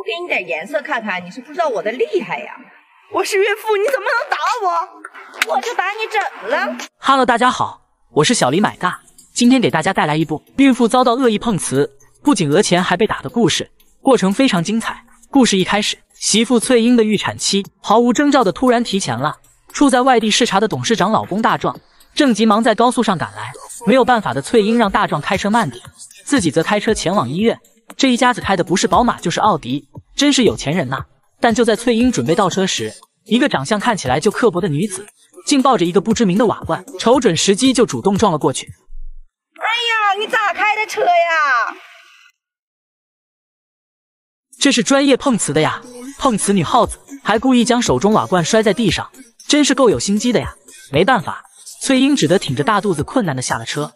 给你点颜色看看，你是不知道我的厉害呀！ 我是岳父，你怎么能打我？ 我就打你怎了 ？Hello， 大家好，我是小黎买大，今天给大家带来一部孕妇遭到恶意碰瓷，不仅讹钱还被打的故事，过程非常精彩。故事一开始，媳妇翠英的预产期毫无征兆的突然提前了。处在外地视察的董事长老公大壮正急忙在高速上赶来，没有办法的翠英让大壮开车慢点，自己则开车前往医院。这一家子开的不是宝马就是奥迪，真是有钱人呐！但就在翠英准备倒车时，一个长相看起来就刻薄的女子，竟抱着一个不知名的瓦罐，瞅准时机就主动撞了过去。 哎呀，你咋开的车呀？ 这是专业碰瓷的呀！碰瓷女耗子还故意将手中瓦罐摔在地上，真是够有心机的呀！没办法，翠英只得挺着大肚子困难的下了车。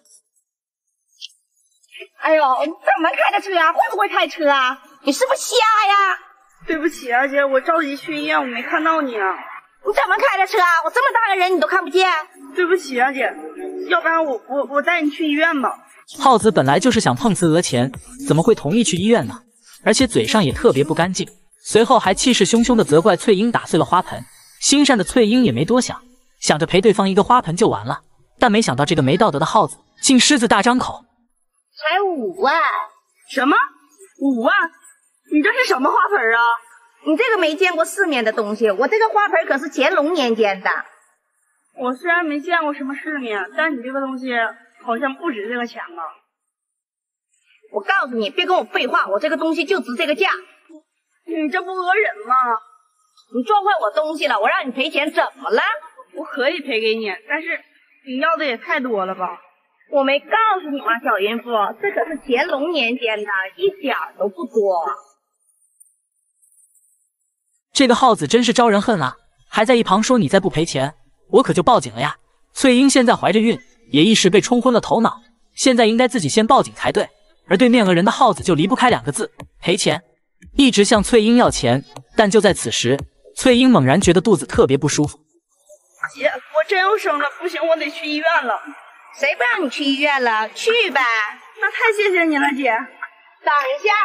哎呦，你怎么开的车啊？会不会开车啊？你是不是瞎呀？ 对不起啊，姐，我着急去医院，我没看到你啊。 你怎么开的车啊？我这么大个人你都看不见？ 对不起啊，姐，要不然我带你去医院吧。 耗子本来就是想碰瓷讹钱，怎么会同意去医院呢？而且嘴上也特别不干净，随后还气势汹汹地责怪翠英打碎了花盆。心善的翠英也没多想，想着赔对方一个花盆就完了，但没想到这个没道德的耗子竟狮子大张口。 才5万？ 什么？5万？你这是什么花盆啊？ 你这个没见过世面的东西，我这个花盆可是乾隆年间的。 我虽然没见过什么世面，但你这个东西好像不值这个钱吧？ 我告诉你，别跟我废话，我这个东西就值这个价。 你这不讹人吗？ 你撞坏我东西了，我让你赔钱，怎么了？ 我可以赔给你，但是你要的也太多了吧？ 我没告诉你吗，小孕妇，这可是乾隆年间的，一点都不多。 这个耗子真是招人恨啊，还在一旁说你再不赔钱，我可就报警了呀。翠英现在怀着孕，也一时被冲昏了头脑，现在应该自己先报警才对。而对面讹人的耗子就离不开2个字：赔钱。一直向翠英要钱，但就在此时，翠英猛然觉得肚子特别不舒服。 姐，我真要生了，不行，我得去医院了。 谁不让你去医院了？去呗。 那太谢谢你了，姐。 等一下，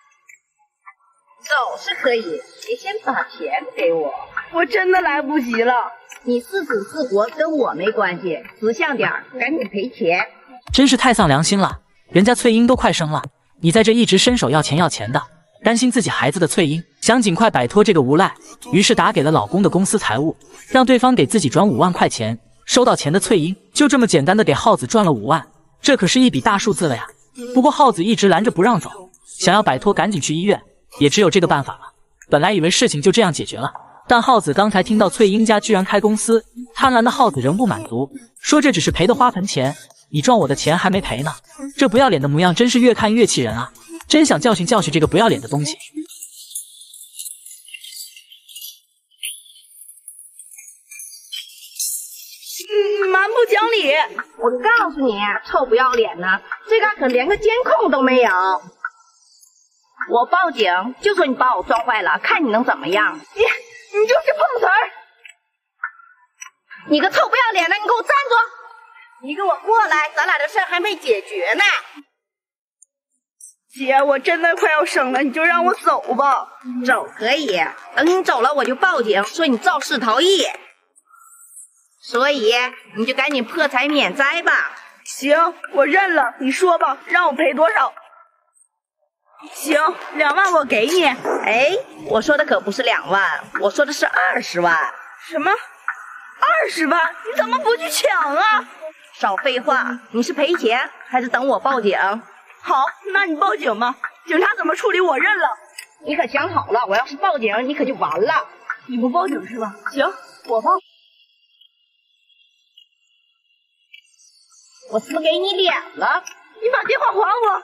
走是可以，你先把钱给我。 我真的来不及了。 你是死是活跟我没关系，识相点，赶紧赔钱。 真是太丧良心了，人家翠英都快生了，你在这一直伸手要钱的。担心自己孩子的翠英想尽快摆脱这个无赖，于是打给了老公的公司财务，让对方给自己转5万块钱。收到钱的翠英就这么简单的给耗子赚了5万，这可是一笔大数字了呀。不过耗子一直拦着不让走，想要摆脱赶紧去医院，也只有这个办法了。本来以为事情就这样解决了，但耗子刚才听到翠英家居然开公司，贪婪的耗子仍不满足，说这只是赔的花盆钱，你赚我的钱还没赔呢。这不要脸的模样真是越看越气人啊，真想教训教训这个不要脸的东西。 蛮不讲理！ 我告诉你，臭不要脸的，这嘎可连个监控都没有。我报警，就说你把我撞坏了，看你能怎么样？ 你就是碰瓷儿！ 你个臭不要脸的，你给我站住！你给我过来，咱俩的事还没解决呢。 姐，我真的快要生了，你就让我走吧。 走可以，等你走了我就报警，说你肇事逃逸。所以你就赶紧破财免灾吧。 行，我认了，你说吧，让我赔多少？行，2万我给你。 哎，我说的可不是2万，我说的是20万。 什么？20万？你怎么不去抢啊？ 少废话，你是赔钱还是等我报警？ 好，那你报警吧，警察怎么处理我认了。 你可想好了，我要是报警，你可就完了。 你不报警是吧？行，我报。 我是不是给你脸了？ 你把电话还我！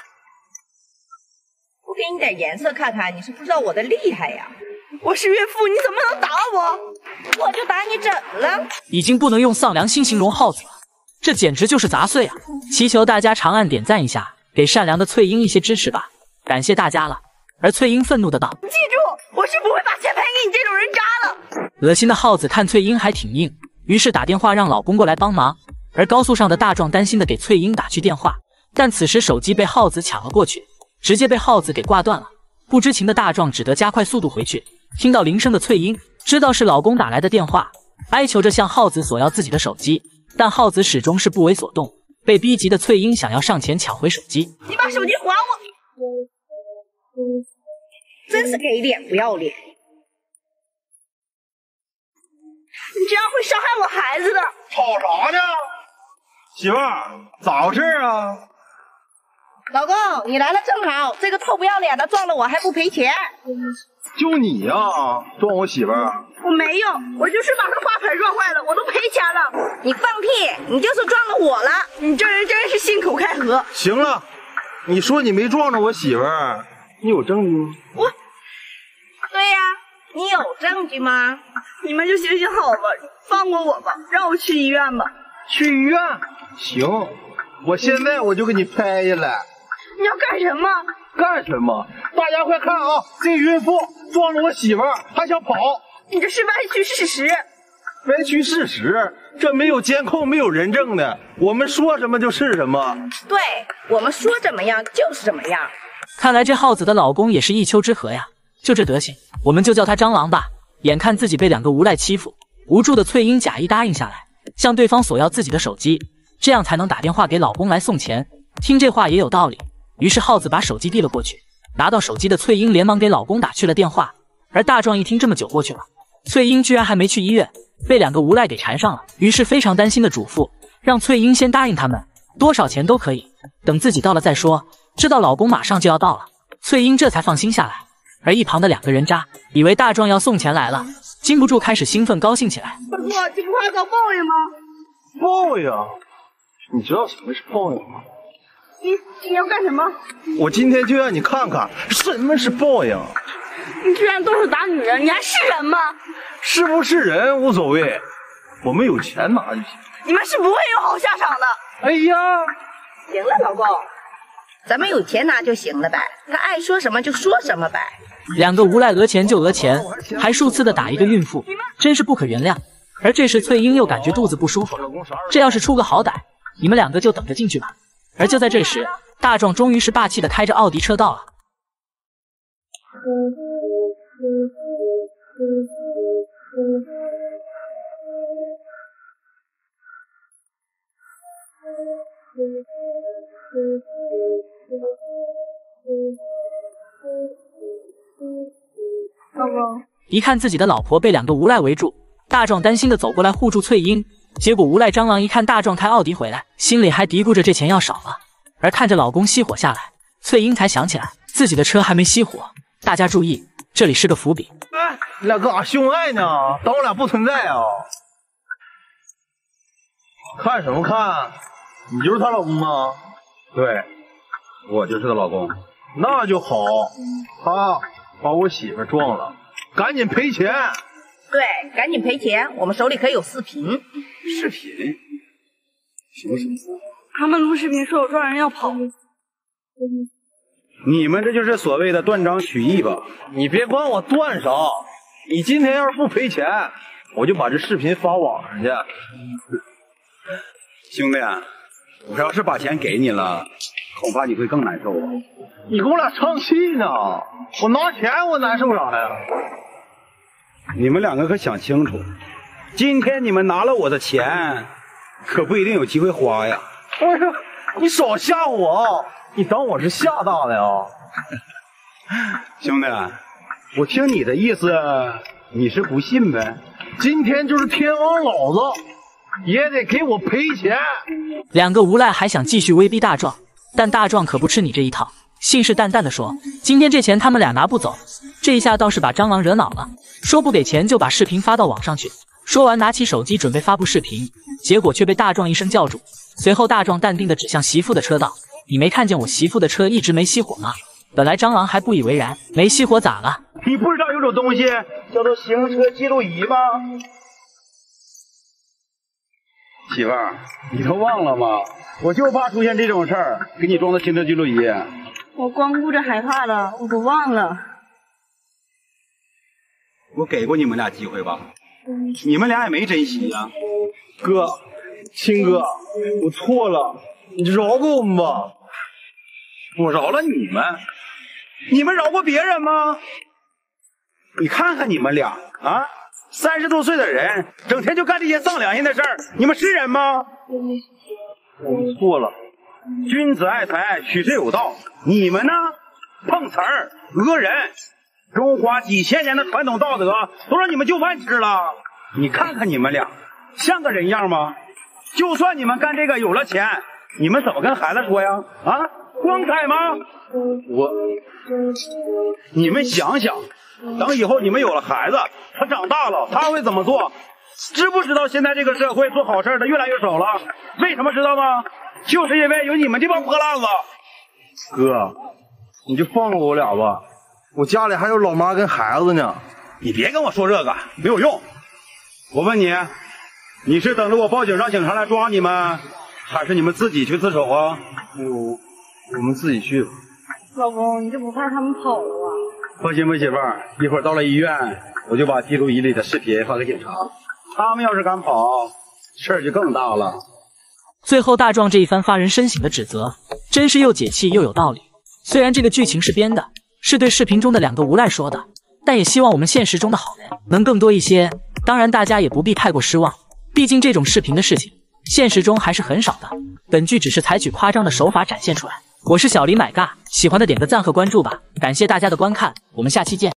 我给你点颜色看看，你是不知道我的厉害呀！ 我是岳父，你怎么能打我？ 我就打你怎了？ 已经不能用丧良心形容耗子了，这简直就是杂碎啊！祈求大家长按点赞一下，给善良的翠英一些支持吧，感谢大家了。而翠英愤怒的道： 记住，我是不会把钱赔给你这种人渣的。 恶心的耗子看翠英还挺硬，于是打电话让老公过来帮忙。而高速上的大壮担心的给翠英打去电话，但此时手机被耗子抢了过去，直接被耗子给挂断了。 不知情的大壮只得加快速度回去。听到铃声的翠英知道是老公打来的电话，哀求着向浩子索要自己的手机，但浩子始终是不为所动。被逼急的翠英想要上前抢回手机。 你把手机还我！ 真是给脸不要脸！ 你这样会伤害我孩子的。 吵啥呢？媳妇儿，咋回事啊？ 老公，你来了正好，这个臭不要脸的撞了我还不赔钱。 就你呀，撞我媳妇儿？ 我没有，我就是把他花盆撞坏了，我都赔钱了。 你放屁！你就是撞了我了。 你这人真是信口开河。 行了，你说你没撞着我媳妇儿，你有证据吗？ 对呀，你有证据吗？ 你们就行行好吧，放过我吧，让我去医院吧。 去医院？行，我现在我就给你拍下来。 你要干什么？ 干什么？大家快看啊！这孕妇撞了我媳妇儿，还想跑。 你这是歪曲事实。 歪曲事实？这没有监控，没有人证的，我们说什么就是什么。 对，我们说怎么样就是怎么样。 看来这耗子的老公也是一丘之貉呀，就这德行，我们就叫他蟑螂吧。眼看自己被两个无赖欺负，无助的翠英假意答应下来，向对方索要自己的手机，这样才能打电话给老公来送钱。听这话也有道理，于是耗子把手机递了过去。拿到手机的翠英连忙给老公打去了电话，而大壮一听这么久过去了，翠英居然还没去医院，被两个无赖给缠上了，于是非常担心的嘱咐让翠英先答应他们，多少钱都可以，等自己到了再说。知道老公马上就要到了，翠英这才放心下来。而一旁的两个人渣以为大壮要送钱来了，禁不住开始兴奋高兴起来。 大哥，这不怕遭报应吗？ 报应？你知道什么是报应吗？ 你要干什么？ 我今天就让你看看什么是报应。 你居然动手打女人，你还是人吗？ 是不是人无所谓，我们有钱拿就行。 你们是不会有好下场的。 哎呀， 行了，老公，咱们有钱拿就行了呗，他爱说什么就说什么呗。 两个无赖讹钱就讹钱，还数次的打一个孕妇，真是不可原谅。而这时翠英又感觉肚子不舒服了，这要是出个好歹，你们两个就等着进去吧。而就在这时，大壮终于是霸气的开着奥迪车到了。 老公， 一看自己的老婆被两个无赖围住，大壮担心的走过来护住翠英。结果无赖蟑螂一看大壮开奥迪回来，心里还嘀咕着这钱要少了。而看着老公熄火下来，翠英才想起来自己的车还没熄火。大家注意，这里是个伏笔。 哎，俩搁哪秀爱呢？当我俩不存在啊？看什么看？你就是她老公吗？ 对，我就是她老公。 那就好，他把我媳妇撞了，赶紧赔钱。 对，赶紧赔钱，我们手里可有视频。 视频？什么视频？ 他们录视频说我撞人要跑。 你们这就是所谓的断章取义吧？ 你别管我断啥，你今天要是不赔钱，我就把这视频发网上去。 兄弟，我要是把钱给你了，恐怕你会更难受啊。 你跟我俩唱戏呢？我拿钱我难受啥呀？ 你们两个可想清楚，今天你们拿了我的钱，可不一定有机会花呀。 哎呀，你少吓唬我，你当我是吓大的呀？ 兄弟，我听你的意思，你是不信呗？ 今天就是天王老子也得给我赔钱。 两个无赖还想继续威逼大壮，但大壮可不吃你这一套，信誓旦旦地说今天这钱他们俩拿不走。这一下倒是把蟑螂惹恼了，说不给钱就把视频发到网上去。说完拿起手机准备发布视频，结果却被大壮一声叫住。随后大壮淡定地指向媳妇的车道，你没看见我媳妇的车一直没熄火吗？本来蟑螂还不以为然，没熄火咋了？ 你不知道有种东西叫做行车记录仪吗？ 媳妇儿，你都忘了吗？我就怕出现这种事儿，给你装的行车记录仪。 我光顾着害怕了，我都忘了。 我给过你们俩机会吧，你们俩也没珍惜呀。 哥，亲哥，我错了，你饶过我们吧。 我饶了你们， 你们饶过别人吗？你看看你们俩啊，30多岁的人，整天就干这些丧良心的事儿，你们是人吗？ 我错了。 君子爱财，取之有道。你们呢？碰瓷儿、讹人，中华几千年的传统道德都让你们就饭吃了。你看看你们俩，像个人样吗？就算你们干这个有了钱，你们怎么跟孩子说呀？啊，光彩吗？你们想想，等以后你们有了孩子，他长大了，他会怎么做？知不知道现在这个社会做好事的越来越少了？为什么知道吗？就是因为有你们这帮破烂子。 哥，你就放过我俩吧，我家里还有老妈跟孩子呢。 你别跟我说这个，没有用。我问你，你是等着我报警让警察来抓你们，还是你们自己去自首啊？ 我们自己去吧。 老公，你就不怕他们跑了啊？ 放心吧，媳妇儿，一会儿到了医院，我就把记录仪里的视频发给警察。他们要是敢跑，事儿就更大了。 最后，大壮这一番发人深省的指责，真是又解气又有道理。虽然这个剧情是编的，是对视频中的2个无赖说的，但也希望我们现实中的好人能更多一些。当然，大家也不必太过失望，毕竟这种视频的事情，现实中还是很少的。本剧只是采取夸张的手法展现出来。我是小黎买尬，喜欢的点个赞和关注吧，感谢大家的观看，我们下期见。